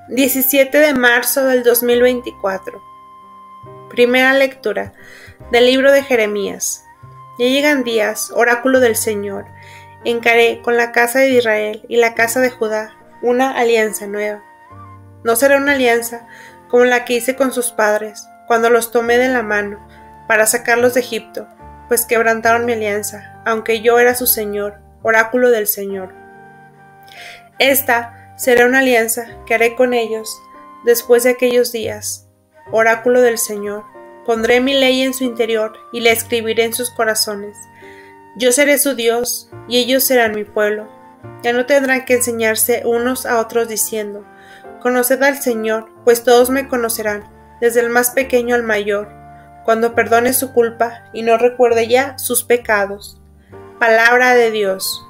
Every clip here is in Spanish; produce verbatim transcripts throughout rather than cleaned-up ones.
diecisiete de marzo del dos mil veinticuatro. Primera lectura del libro de Jeremías. Ya llegan días, oráculo del Señor, en que haré con la casa de Israel y la casa de Judá una alianza nueva. No será una alianza como la que hice con sus padres, cuando los tomé de la mano para sacarlos de Egipto, pues quebrantaron mi alianza, aunque yo era su Señor, oráculo del Señor. Esta será una alianza que haré con ellos después de aquellos días, oráculo del Señor. Pondré mi ley en su interior y la escribiré en sus corazones. Yo seré su Dios y ellos serán mi pueblo. Ya no tendrán que enseñarse unos a otros diciendo: conoced al Señor, pues todos me conocerán, desde el más pequeño al mayor, cuando perdone su culpa y no recuerde ya sus pecados. Palabra de Dios.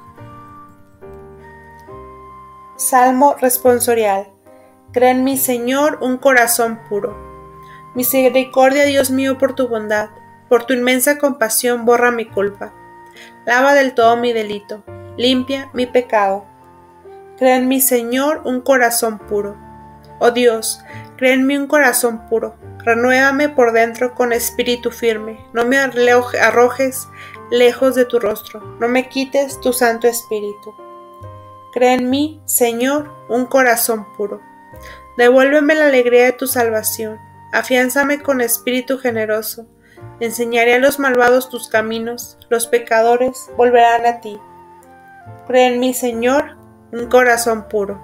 Salmo responsorial. Crea en mí, Señor, un corazón puro. Misericordia, Dios mío, por tu bondad, por tu inmensa compasión borra mi culpa. Lava del todo mi delito, limpia mi pecado. Crea en mí, Señor, un corazón puro. Oh Dios, crea en mí un corazón puro. Renuévame por dentro con espíritu firme. No me arrojes lejos de tu rostro. No me quites tu santo espíritu. Crea en mí, Señor, un corazón puro. Devuélveme la alegría de tu salvación. Afiánzame con espíritu generoso. Enseñaré a los malvados tus caminos. Los pecadores volverán a ti. Crea en mí, Señor, un corazón puro.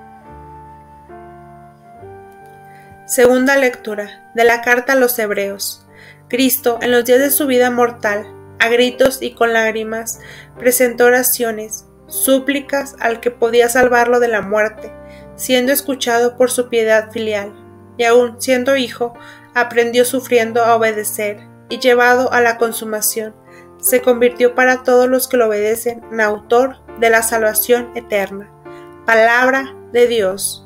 Segunda lectura de la carta a los Hebreos. Cristo, en los días de su vida mortal, a gritos y con lágrimas, presentó oraciones, súplicas al que podía salvarlo de la muerte, siendo escuchado por su piedad filial, y aun siendo hijo, aprendió sufriendo a obedecer, y llevado a la consumación, se convirtió para todos los que lo obedecen en autor de la salvación eterna. Palabra de Dios.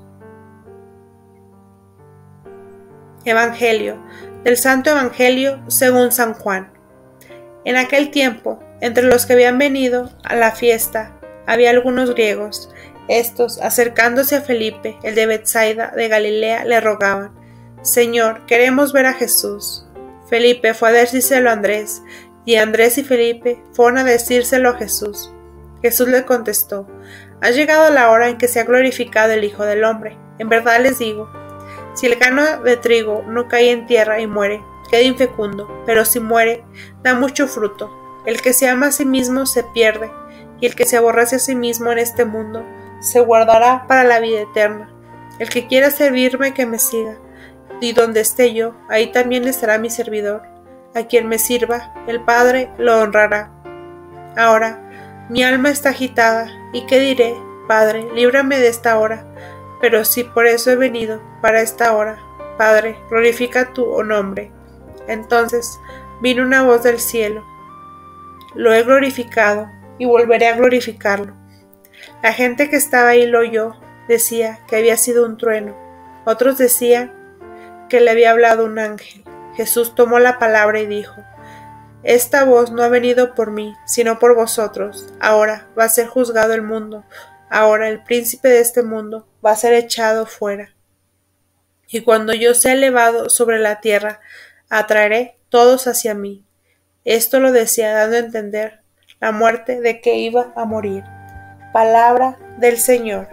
Evangelio, del Santo Evangelio según San Juan. En aquel tiempo, entre los que habían venido a la fiesta, había algunos griegos. Estos, acercándose a Felipe, el de Betsaida de Galilea, le rogaban: Señor, queremos ver a Jesús. Felipe fue a decírselo a Andrés, y Andrés y Felipe fueron a decírselo a Jesús. Jesús le contestó: Ha llegado la hora en que se ha glorificado el Hijo del Hombre. En verdad les digo, si el grano de trigo no cae en tierra y muere, queda infecundo, pero si muere, da mucho fruto. El que se ama a sí mismo se pierde, y el que se aborrece a sí mismo en este mundo se guardará para la vida eterna. El que quiera servirme, que me siga, y donde esté yo, ahí también estará mi servidor. A quien me sirva, el Padre lo honrará. Ahora, mi alma está agitada, ¿y qué diré? Padre, líbrame de esta hora. Pero si por eso he venido, para esta hora, Padre, glorifica tu nombre. Entonces vino una voz del cielo: Lo he glorificado, y volveré a glorificarlo. La gente que estaba ahí lo oyó, decía que había sido un trueno. Otros decían que le había hablado un ángel. Jesús tomó la palabra y dijo: Esta voz no ha venido por mí, sino por vosotros. Ahora va a ser juzgado el mundo. Ahora el príncipe de este mundo va a ser echado fuera. Y cuando yo sea elevado sobre la tierra, atraeré todos hacia mí. Esto lo decía dando a entender la muerte de que iba a morir. Palabra del Señor.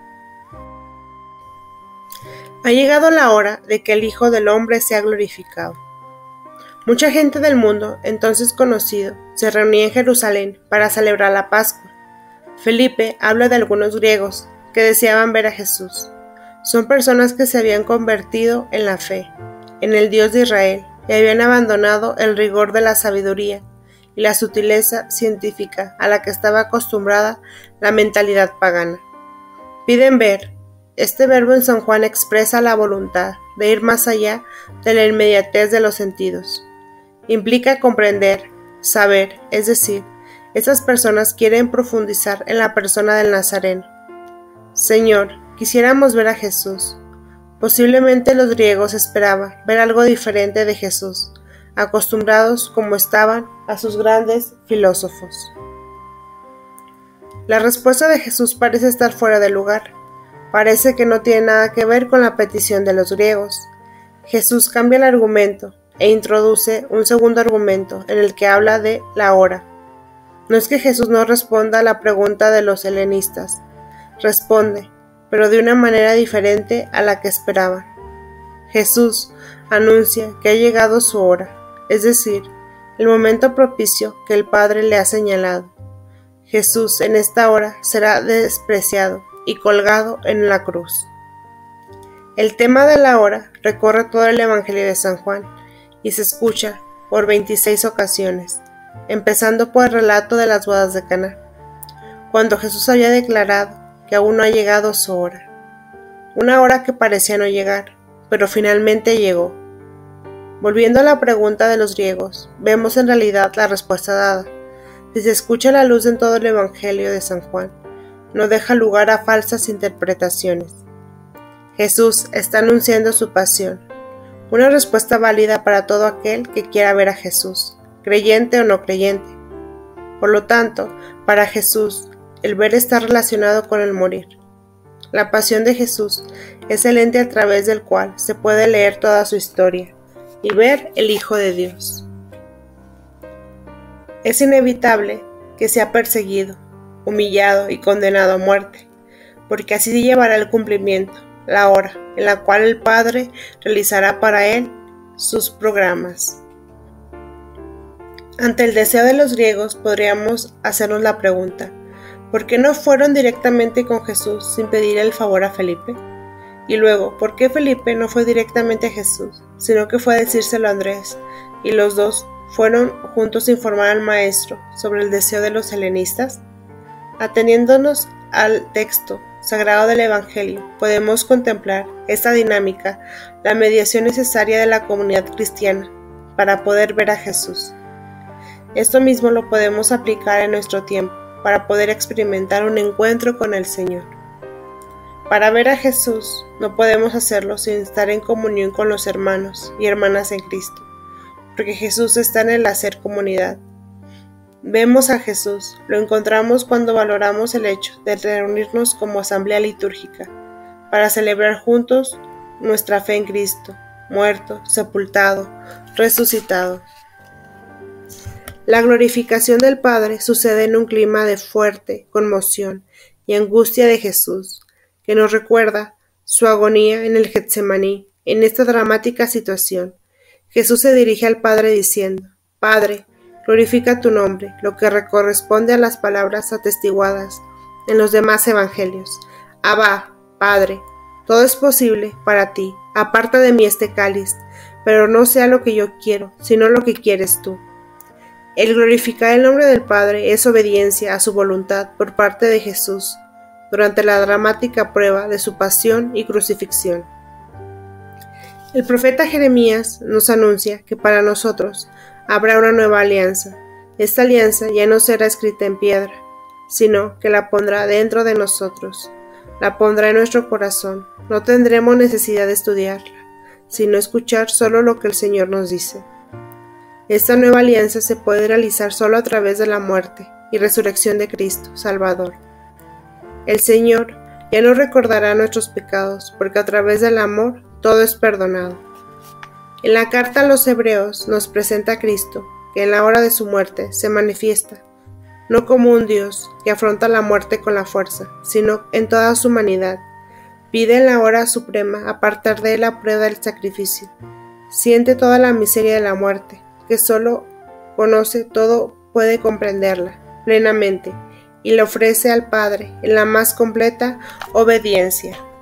Ha llegado la hora de que el Hijo del Hombre sea glorificado. Mucha gente del mundo, entonces conocido, se reunía en Jerusalén para celebrar la Pascua. Felipe habla de algunos griegos que deseaban ver a Jesús. Son personas que se habían convertido en la fe, en el Dios de Israel, y habían abandonado el rigor de la sabiduría y la sutileza científica a la que estaba acostumbrada la mentalidad pagana. Piden ver. Este verbo en San Juan expresa la voluntad de ir más allá de la inmediatez de los sentidos. Implica comprender, saber, es decir, esas personas quieren profundizar en la persona del Nazareno. Señor, quisiéramos ver a Jesús. Posiblemente los griegos esperaban ver algo diferente de Jesús, acostumbrados como estaban a sus grandes filósofos. La respuesta de Jesús parece estar fuera de lugar. parece que no tiene nada que ver con la petición de los griegos. Jesús cambia el argumento e introduce un segundo argumento en el que habla de la hora. No es que Jesús no responda a la pregunta de los helenistas, responde, pero de una manera diferente a la que esperaban. Jesús anuncia que ha llegado su hora, es decir, el momento propicio que el Padre le ha señalado. Jesús en esta hora será despreciado y colgado en la cruz. El tema de la hora recorre todo el Evangelio de San Juan y se escucha por veintiséis ocasiones, empezando por el relato de las bodas de Caná, cuando Jesús había declarado que aún no ha llegado su hora, una hora que parecía no llegar, pero finalmente llegó. Volviendo a la pregunta de los griegos, vemos en realidad la respuesta dada. Si se escucha la luz en todo el Evangelio de San Juan, no deja lugar a falsas interpretaciones. Jesús está anunciando su pasión, una respuesta válida para todo aquel que quiera ver a Jesús, creyente o no creyente. Por lo tanto, para Jesús, el ver está relacionado con el morir. La pasión de Jesús es el lente a través del cual se puede leer toda su historia y ver el Hijo de Dios. Es inevitable que sea perseguido, humillado y condenado a muerte, porque así se llevará el cumplimiento, la hora en la cual el Padre realizará para él sus programas. Ante el deseo de los griegos podríamos hacernos la pregunta, ¿por qué no fueron directamente con Jesús sin pedir el favor a Felipe? Y luego, ¿por qué Felipe no fue directamente a Jesús, sino que fue a decírselo a Andrés, y los dos fueron juntos a informar al Maestro sobre el deseo de los helenistas? Ateniéndonos al texto sagrado del Evangelio, podemos contemplar esta dinámica, la mediación necesaria de la comunidad cristiana para poder ver a Jesús. Esto mismo lo podemos aplicar en nuestro tiempo, para poder experimentar un encuentro con el Señor. Para ver a Jesús, no podemos hacerlo sin estar en comunión con los hermanos y hermanas en Cristo, porque Jesús está en el hacer comunidad. Vemos a Jesús, lo encontramos cuando valoramos el hecho de reunirnos como asamblea litúrgica, para celebrar juntos nuestra fe en Cristo, muerto, sepultado, resucitado. La glorificación del Padre sucede en un clima de fuerte conmoción y angustia de Jesús, que nos recuerda su agonía en el Getsemaní. En esta dramática situación, Jesús se dirige al Padre diciendo, «Padre, glorifica tu nombre», lo que corresponde a las palabras atestiguadas en los demás evangelios. «Abba, Padre, todo es posible para ti, aparta de mí este cáliz, pero no sea lo que yo quiero, sino lo que quieres tú». El glorificar el nombre del Padre es obediencia a su voluntad por parte de Jesús durante la dramática prueba de su pasión y crucifixión. El profeta Jeremías nos anuncia que para nosotros habrá una nueva alianza. Esta alianza ya no será escrita en piedra, sino que la pondrá dentro de nosotros, la pondrá en nuestro corazón. No tendremos necesidad de estudiarla, sino escuchar solo lo que el Señor nos dice. Esta nueva alianza se puede realizar solo a través de la muerte y resurrección de Cristo, Salvador. El Señor ya no recordará nuestros pecados, porque a través del amor todo es perdonado. En la carta a los Hebreos nos presenta a Cristo, que en la hora de su muerte se manifiesta, no como un Dios que afronta la muerte con la fuerza, sino en toda su humanidad. Pide en la hora suprema apartar de él la prueba del sacrificio. Siente toda la miseria de la muerte, que solo conoce todo, puede comprenderla plenamente, y le ofrece al Padre en la más completa obediencia.